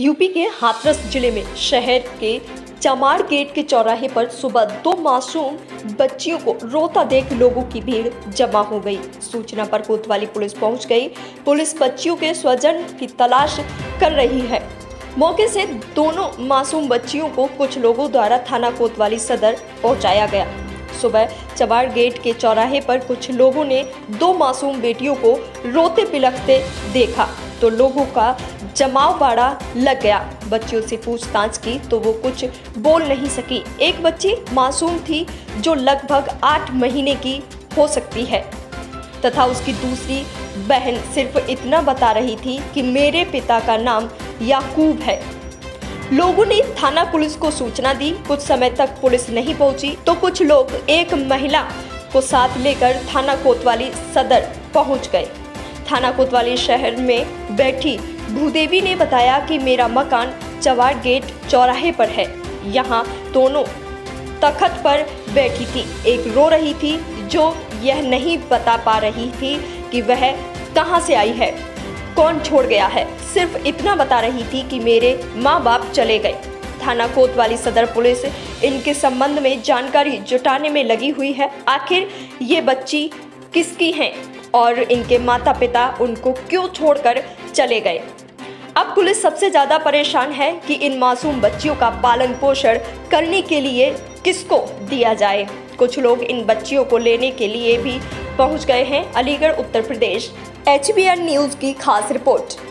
UP के हाथरस जिले में शहर के चमार गेट के चौराहे पर सुबह 2 मासूम बच्चियों को रोता देख लोगों की भीड़ जमा हो गई। सूचना पर कोतवाली पुलिस पहुंच गई। पुलिस बच्चियों के स्वजन की तलाश कर रही है। मौके से दोनों मासूम बच्चियों को कुछ लोगों द्वारा थाना कोतवाली सदर पहुंचाया गया। सुबह चमार गेट के चौराहे पर कुछ लोगों ने 2 मासूम बेटियों को रोते बिलखते देखा तो लोगों का जमाव बाड़ा लग गया। बच्चियों से पूछताछ की तो वो कुछ बोल नहीं सकी। एक बच्ची मासूम थी जो लगभग 8 महीने की हो सकती है तथा उसकी दूसरी बहन सिर्फ इतना बता रही थी कि मेरे पिता का नाम याकूब है। लोगों ने थाना पुलिस को सूचना दी। कुछ समय तक पुलिस नहीं पहुंची तो कुछ लोग एक महिला को साथ लेकर थाना कोतवाली सदर पहुंच गए। थाना कोतवाली शहर में बैठी भूदेवी ने बताया कि मेरा मकान चमार गेट चौराहे पर है। यहाँ दोनों तख्त पर बैठी थी। एक रो रही थी जो यह नहीं बता पा रही थी कि वह कहाँ से आई है, कौन छोड़ गया है। सिर्फ इतना बता रही थी कि मेरे माँ बाप चले गए। थाना कोतवाली सदर पुलिस इनके संबंध में जानकारी जुटाने में लगी हुई है। आखिर ये बच्ची किसकी हैं और इनके माता पिता उनको क्यों छोड़कर चले गए। अब पुलिस सबसे ज्यादा परेशान है कि इन मासूम बच्चियों का पालन पोषण करने के लिए किसको दिया जाए। कुछ लोग इन बच्चियों को लेने के लिए भी पहुंच गए हैं। अलीगढ़ उत्तर प्रदेश HBN न्यूज की खास रिपोर्ट।